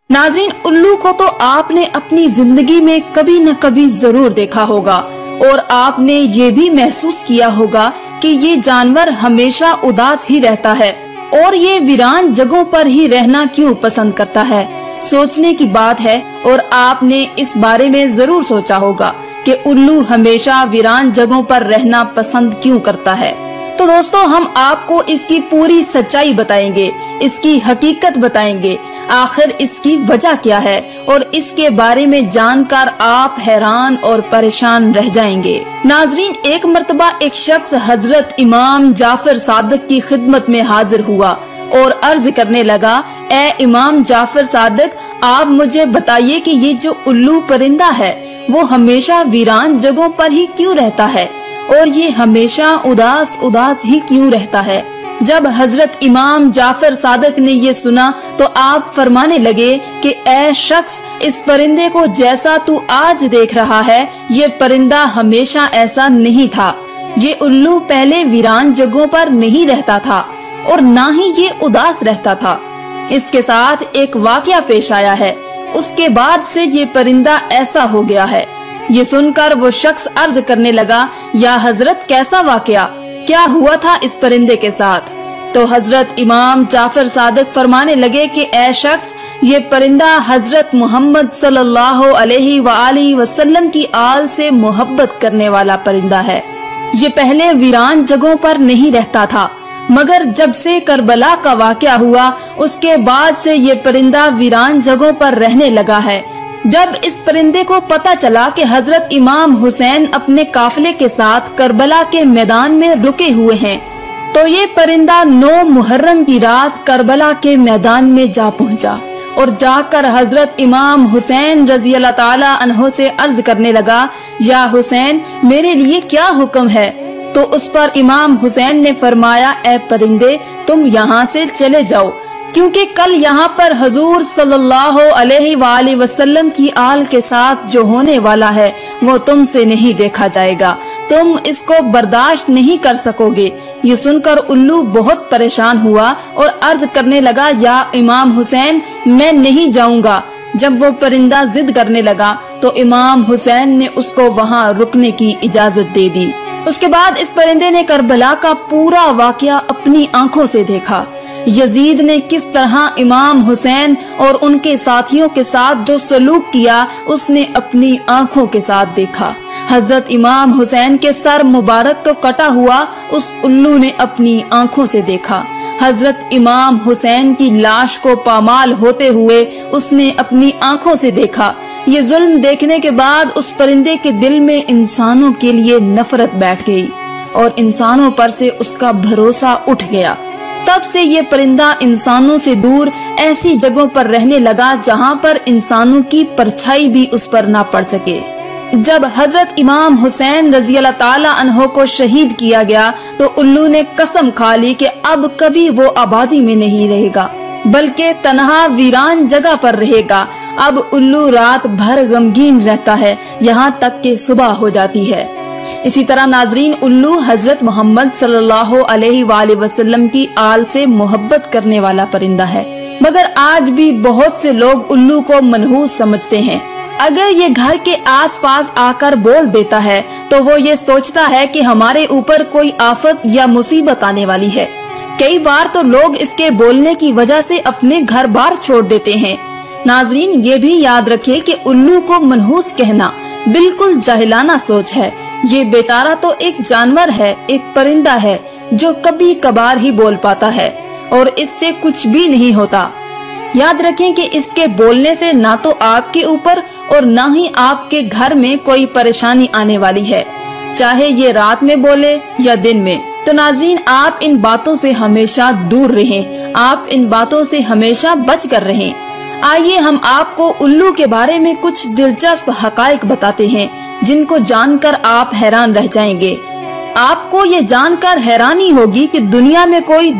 नाज़रीन, उल्लू को तो आपने अपनी जिंदगी में कभी न कभी जरूर देखा होगा और आपने ये भी महसूस किया होगा कि ये जानवर हमेशा उदास ही रहता है और ये वीरान जगहों पर ही रहना क्यों पसंद करता है। सोचने की बात है और आपने इस बारे में जरूर सोचा होगा कि उल्लू हमेशा वीरान जगहों पर रहना पसंद क्यों करता है। तो दोस्तों, हम आपको इसकी पूरी सच्चाई बताएंगे, इसकी हकीकत बताएंगे, आखिर इसकी वजह क्या है और इसके बारे में जानकर आप हैरान और परेशान रह जाएंगे। नाजरीन, एक मर्तबा एक शख्स हजरत इमाम जाफर सादिक की खिदमत में हाजिर हुआ और अर्ज करने लगा, ए इमाम जाफर सादिक, आप मुझे बताइए कि ये जो उल्लू परिंदा है वो हमेशा वीरान जगहों पर ही क्यों रहता है और ये हमेशा उदास उदास ही क्यों रहता है। जब हजरत इमाम जाफर सादिक ने ये सुना तो आप फरमाने लगे कि ए शख्स, इस परिंदे को जैसा तू आज देख रहा है ये परिंदा हमेशा ऐसा नहीं था। ये उल्लू पहले वीरान जगहों पर नहीं रहता था और ना ही ये उदास रहता था। इसके साथ एक वाकया पेश आया है, उसके बाद से ये परिंदा ऐसा हो गया है। ये सुनकर वो शख्स अर्ज करने लगा, या हजरत कैसा वाकया, क्या हुआ था इस परिंदे के साथ? तो हजरत इमाम जाफर सादिक फरमाने लगे कि ए शख्स, ये परिंदा हजरत मोहम्मद सल्लल्लाहु अलैहि वसल्लम की आल से मोहब्बत करने वाला परिंदा है। ये पहले वीरान जगहों पर नहीं रहता था, मगर जब से करबला का वाकया हुआ उसके बाद से ये परिंदा वीरान जगहों पर रहने लगा है। जब इस परिंदे को पता चला कि हजरत इमाम हुसैन अपने काफिले के साथ करबला के मैदान में रुके हुए हैं, तो ये परिंदा 9 मुहर्रम की रात करबला के मैदान में जा पहुंचा और जाकर हजरत इमाम हुसैन रजी अल्लाह ताला अन्हो से अर्ज करने लगा, या हुसैन, मेरे लिए क्या हुक्म है? तो उस पर इमाम हुसैन ने फरमाया, ए परिंदे, तुम यहाँ से चले जाओ, क्योंकि कल यहाँ पर हजूर सल्लल्लाहु अलैहि वसल्लम की आल के साथ जो होने वाला है वो तुमसे नहीं देखा जाएगा, तुम इसको बर्दाश्त नहीं कर सकोगे। ये सुनकर उल्लू बहुत परेशान हुआ और अर्ज करने लगा, या इमाम हुसैन, मैं नहीं जाऊंगा। जब वो परिंदा जिद करने लगा तो इमाम हुसैन ने उसको वहाँ रुकने की इजाजत दे दी। उसके बाद इस परिंदे ने करबला का पूरा वाकया अपनी आंखों से देखा। यजीद ने किस तरह इमाम हुसैन और उनके साथियों के साथ जो सलूक किया उसने अपनी आंखों के साथ देखा। हजरत इमाम हुसैन के सर मुबारक को कटा हुआ उस उल्लू ने अपनी आंखों से देखा। हजरत इमाम हुसैन की लाश को पामाल होते हुए उसने अपनी आंखों से देखा। ये जुल्म देखने के बाद उस परिंदे के दिल में इंसानों के लिए नफरत बैठ गई और इंसानों पर से उसका भरोसा उठ गया। तब से ये परिंदा इंसानों से दूर ऐसी जगहों पर रहने लगा जहाँ पर इंसानों की परछाई भी उस पर ना पड़ सके। जब हजरत इमाम हुसैन रजी अल्लाह ताला अन्हो को शहीद किया गया तो उल्लू ने कसम खा ली कि अब कभी वो आबादी में नहीं रहेगा, बल्कि तन्हा वीरान जगह पर रहेगा। अब उल्लू रात भर गमगीन रहता है, यहाँ तक कि सुबह हो जाती है। इसी तरह नाजरीन, उल्लू हजरत मोहम्मद सल्लल्लाहु अलैहि वसल्लम की आल से मोहब्बत करने वाला परिंदा है, मगर आज भी बहुत से लोग उल्लू को मनहूस समझते हैं। अगर ये घर के आसपास आकर बोल देता है तो वो ये सोचता है कि हमारे ऊपर कोई आफत या मुसीबत आने वाली है। कई बार तो लोग इसके बोलने की वजह से अपने घर बार छोड़ देते हैं। नाजरीन, ये भी याद रखिए कि उल्लू को मनहूस कहना बिल्कुल जाहिलाना सोच है। ये बेचारा तो एक जानवर है, एक परिंदा है जो कभी कभार ही बोल पाता है और इससे कुछ भी नहीं होता। याद रखें कि इसके बोलने से ना तो आपके ऊपर और ना ही आपके घर में कोई परेशानी आने वाली है, चाहे ये रात में बोले या दिन में। तो नाज़रीन, आप इन बातों से हमेशा दूर रहें, आप इन बातों से हमेशा बच कर रहें। आइए हम आपको उल्लू के बारे में कुछ दिलचस्प हकाइक बताते हैं जिनको जानकर आप हैरान रह जाएंगे। आपको ये जानकर हैरानी होगी कि दुनिया में कोई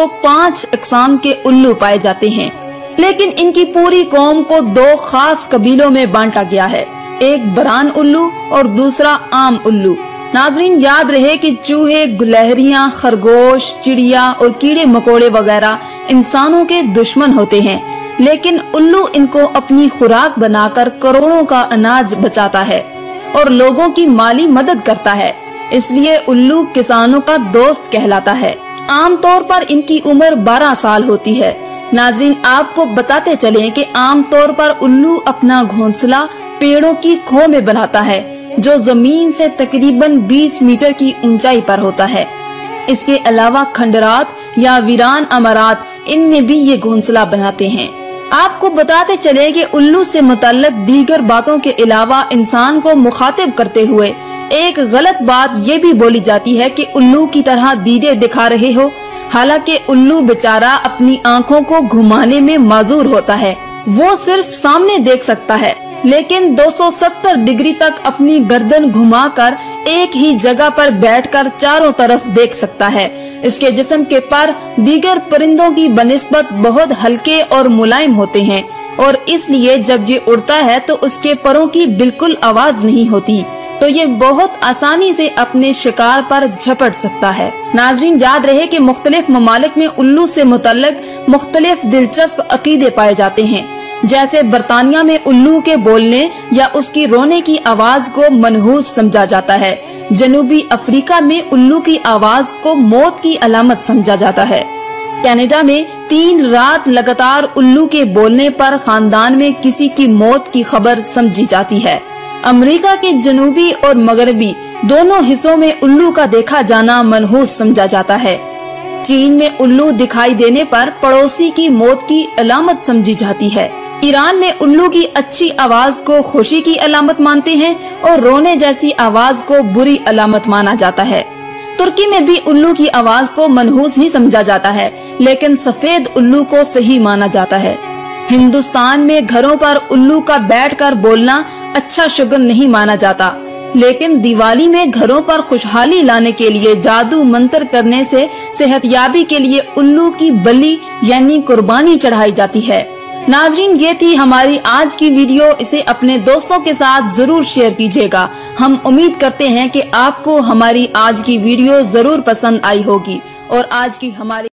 205 अक़साम के उल्लू पाए जाते हैं, लेकिन इनकी पूरी कौम को 2 खास कबीलों में बांटा गया है, एक बरान उल्लू और दूसरा आम उल्लू। नाजरीन, याद रहे कि चूहे, गुलहरियां, खरगोश, चिड़िया और कीड़े मकोड़े वगैरह इंसानों के दुश्मन होते हैं, लेकिन उल्लू इनको अपनी खुराक बनाकर करोड़ों का अनाज बचाता है और लोगों की माली मदद करता है, इसलिए उल्लू किसानों का दोस्त कहलाता है। आमतौर पर इनकी उम्र 12 साल होती है। नाज़रीन, आपको बताते चलें कि आमतौर पर उल्लू अपना घोंसला पेड़ों की खोह में बनाता है, जो जमीन से तकरीबन 20 मीटर की ऊंचाई पर होता है। इसके अलावा खंडरात या वीरान अमारात, इनमें भी ये घोंसला बनाते हैं। आपको बताते चले कि उल्लू से मुतल्लक दीगर बातों के अलावा इंसान को मुखातिब करते हुए एक गलत बात ये भी बोली जाती है कि उल्लू की तरह दीदे दिखा रहे हो। हालांकि उल्लू बेचारा अपनी आंखों को घुमाने में माजूर होता है। वो सिर्फ सामने देख सकता है, लेकिन 270 डिग्री तक अपनी गर्दन घुमाकर एक ही जगह पर बैठकर चारों तरफ देख सकता है। इसके जिस्म के पर दीगर परिंदों की बनिस्बत बहुत हल्के और मुलायम होते हैं और इसलिए जब ये उड़ता है तो उसके परों की बिल्कुल आवाज नहीं होती, तो ये बहुत आसानी से अपने शिकार पर झपट सकता है। नाज़रीन, याद रहे कि मुख्तलिफ ममालिक में उल्लू से मुतल्लिक मुख्तलिफ दिलचस्प अकीदे पाए जाते हैं। जैसे बरतानिया में उल्लू के बोलने या उसकी रोने की आवाज को मनहूस समझा जाता है। जनूबी अफ्रीका में उल्लू की आवाज को मौत की अलामत समझा जाता है। कनाडा में 3 रात लगातार उल्लू के बोलने पर खानदान में किसी की मौत की खबर समझी जाती है। अमेरिका के जनूबी और मगरबी दोनों हिस्सों में उल्लू का देखा जाना मनहूस समझा जाता है। चीन में उल्लू दिखाई देने पर पड़ोसी की मौत की अलामत समझी जाती है। ईरान में उल्लू की अच्छी आवाज को खुशी की अलामत मानते हैं और रोने जैसी आवाज को बुरी अलामत माना जाता है। तुर्की में भी उल्लू की आवाज को मनहूस ही समझा जाता है, लेकिन सफेद उल्लू को सही माना जाता है। हिंदुस्तान में घरों पर उल्लू का बैठकर बोलना अच्छा शुगन नहीं माना जाता, लेकिन दिवाली में घरों पर खुशहाली लाने के लिए जादू मंत्र करने से सेहतयाबी के लिए उल्लू की बलि यानी कुर्बानी चढ़ाई जाती है। नाज़रीन, ये थी हमारी आज की वीडियो। इसे अपने दोस्तों के साथ जरूर शेयर कीजिएगा। हम उम्मीद करते हैं कि आपको हमारी आज की वीडियो जरूर पसंद आई होगी और आज की हमारी